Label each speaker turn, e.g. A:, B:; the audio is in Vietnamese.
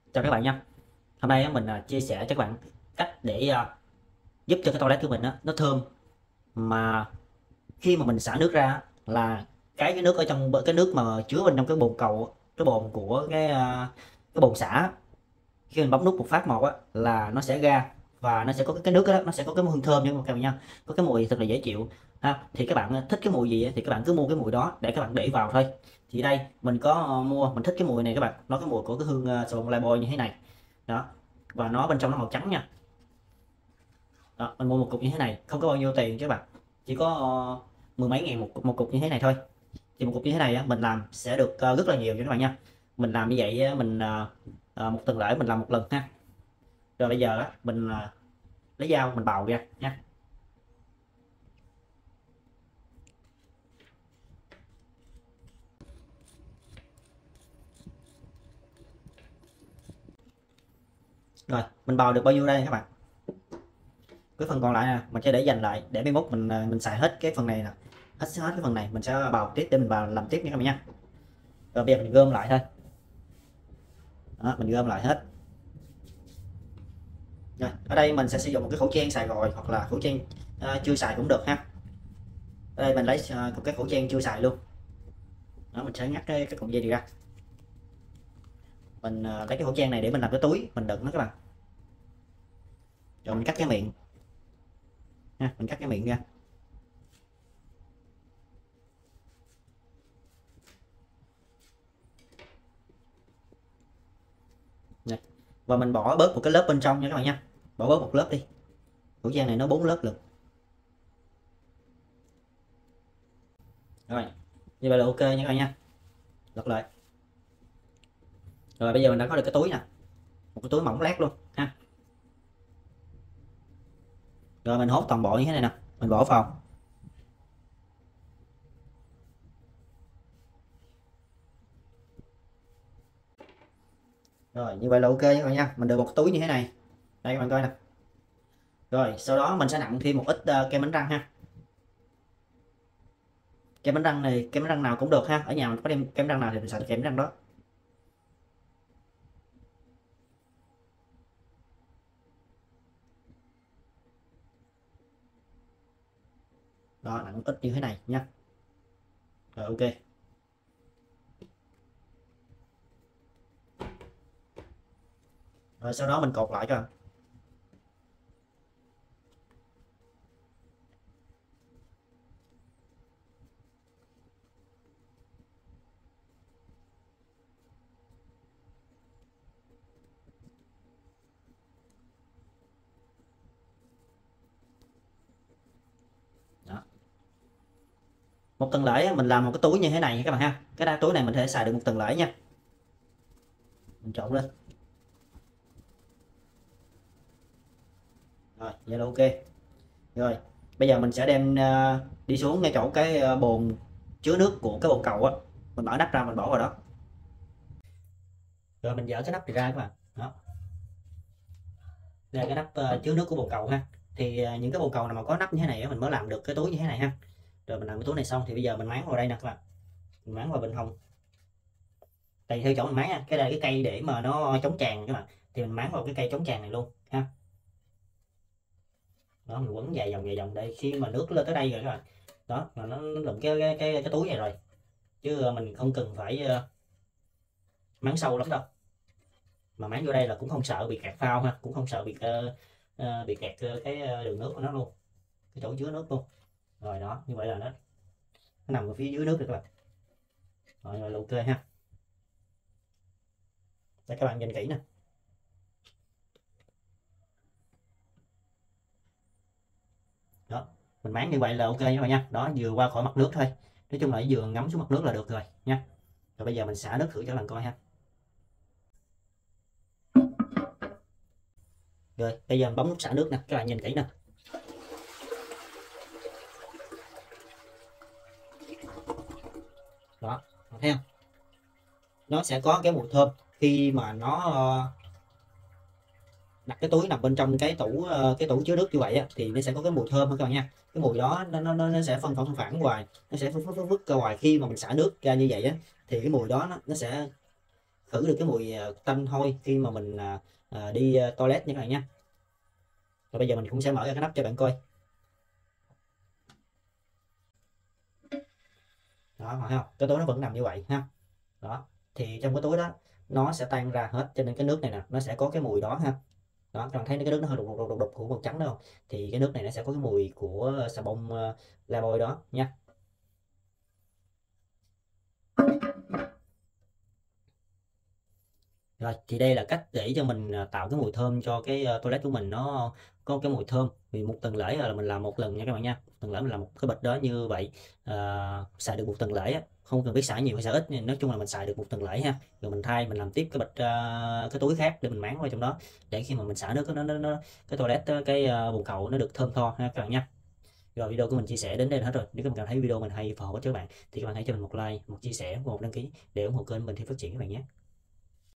A: Chào các bạn nha. Hôm nay mình chia sẻ cho các bạn cách để giúp cho cái toilet của mình nó thơm, mà khi mà mình xả nước ra là cái nước ở trong cái nước mà chứa bên trong cái bồn cầu, cái bồn của cái bồn xả, khi mình bấm nút một phát một là nó sẽ ra, và nó sẽ có cái nước đó, nó sẽ có cái hương thơm nha các bạn nha, có cái mùi thật là dễ chịu ha. Thì các bạn thích cái mùi gì thì các bạn cứ mua cái mùi đó để các bạn để vào thôi. Thì đây mình có mình thích cái mùi này các bạn, nó cái mùi của cái hương xà phòng Lifebuoy như thế này đó, và nó bên trong nó màu trắng nha. Đó, mình mua một cục như thế này không có bao nhiêu tiền chứ các bạn, chỉ có mười mấy ngàn một cục như thế này thôi. Thì một cục như thế này mình làm sẽ được rất là nhiều cho các bạn nha. Mình làm như vậy mình một tuần lễ mình làm một lần ha. Rồi bây giờ mình lấy dao mình bào ra nha. Rồi mình bào được bao nhiêu đây các bạn, cái phần còn lại nè mình sẽ để dành lại để mai mốt mình xài hết cái phần này nè, hết cái phần này mình sẽ bào tiếp để mình bào làm tiếp nha các bạn nha. Rồi bây giờ mình gom lại thôi. Đó, mình gom lại hết. Rồi, ở đây mình sẽ sử dụng một cái khẩu trang xài rồi hoặc là khẩu trang chưa xài cũng được ha. Ở đây mình lấy một cái khẩu trang chưa xài luôn. Đó, mình sẽ ngắt cái cọng dây này ra. Mình lấy cái khẩu trang này để mình làm cái túi mình đựng nó các bạn. Rồi mình cắt cái miệng ha, mình cắt cái miệng ra. Này. Và mình bỏ bớt một cái lớp bên trong nha các bạn nha, bỏ bớt một lớp đi. Khẩu trang này nó 4 lớp lận. Rồi như vậy là ok nha các bạn nha. Lật lại. Rồi bây giờ mình đã có được cái túi nè, một cái túi mỏng lét luôn ha. Rồi mình hốt toàn bộ như thế này nè, mình bỏ vào. Rồi như vậy là ok nha các bạn nha, mình được một cái túi như thế này. Đây các bạn coi nè. Rồi sau đó mình sẽ nặn thêm một ít kem đánh răng ha. Kem đánh răng này, kem đánh răng nào cũng được ha, ở nhà mình có đem kem đánh răng nào thì mình xài kem đánh răng đó. Đó, nặng ít như thế này nha. Rồi ok. Rồi sau đó mình cột lại cho bạn. Đó. Một tuần lễ mình làm một cái túi như thế này các bạn ha. Cái túi này mình có thể xài được một tuần lễ nha. Mình trộn lên. Rồi vậy là ok. Rồi bây giờ mình sẽ đem đi xuống ngay chỗ cái bồn chứa nước của cái bồn cầu á, mình mở nắp ra mình bỏ vào đó. Rồi mình dỡ cái nắp này ra các bạn. Đó, đây là cái nắp chứa nước của bồn cầu ha. Thì những cái bồn cầu nào mà có nắp như thế này mình mới làm được cái túi như thế này ha. Rồi mình làm cái túi này xong thì bây giờ mình máng vào đây nè các bạn, mình máng vào bên hông. Tùy theo chỗ mình máng nha, cái đây cái cây để mà nó chống tràn các bạn, thì mình máng vào cái cây chống tràn này luôn ha. Đó, mình quấn vài vòng đây, khi mà nước lên tới đây rồi các bạn, đó là nó lụm cái túi này rồi, chứ mình không cần phải máng sâu lắm đâu. Mà máng vô đây là cũng không sợ bị kẹt phao ha, cũng không sợ bị kẹt cái đường nước của nó luôn, cái chỗ chứa nước luôn. Rồi đó, như vậy là nó nằm ở phía dưới nước rồi các bạn. Rồi là ok ha. Để các bạn nhìn kỹ nè. Đó, mình máng như vậy là ok các bạn nha. Đó, vừa qua khỏi mặt nước thôi, nói chung là vừa ngắm xuống mặt nước là được rồi nha. Rồi bây giờ mình xả nước thử cho các bạn coi ha. Rồi bây giờ mình bấm nút xả nước nè, các bạn nhìn kỹ nè. Đó, thấy không, nó sẽ có cái mùi thơm khi mà nó đặt cái túi nằm bên trong cái tủ chứa nước như vậy thì nó sẽ có cái mùi thơm các bạn nha. Cái mùi đó nó sẽ phân phản ngoài, nó sẽ vứt ra ngoài khi mà mình xả nước ra như vậy thì cái mùi đó nó sẽ khử được cái mùi tanh hôi khi mà mình đi toilet nha các bạn nha. Rồi bây giờ mình cũng sẽ mở ra cái nắp cho bạn coi. Đó, thấy không, cái túi nó vẫn nằm như vậy ha. Đó, thì trong cái túi đó nó sẽ tan ra hết, cho nên cái nước này nè nó sẽ có cái mùi đó ha. Đó, các bạn thấy cái nước nó hơi đục đục đục đục của màu trắng đó không, thì cái nước này nó sẽ có cái mùi của xà bông Lifebuoy đó nha. Rồi thì đây là cách để cho mình tạo cái mùi thơm cho cái toilet của mình, nó có cái mùi thơm. Vì một tuần lễ là mình làm một lần nha các bạn nha, một tuần lễ mình làm một cái bịch đó như vậy. Xài được một tuần lễ á, không cần biết xài nhiều hay xài ít, nói chung là mình xài được một tuần lễ ha. Rồi mình thay, mình làm tiếp cái bịch cái túi khác để mình máng vào trong đó, để khi mà mình xả nước nó cái toilet cái bồn cầu nó được thơm tho ha các bạn nha. Rồi video của mình chia sẻ đến đây là hết rồi. Nếu các bạn cảm thấy video mình hay và hữu ích cho các bạn thì các bạn hãy cho mình một like, một chia sẻ và một đăng ký để ủng hộ kênh mình thêm phát triển các bạn nhé.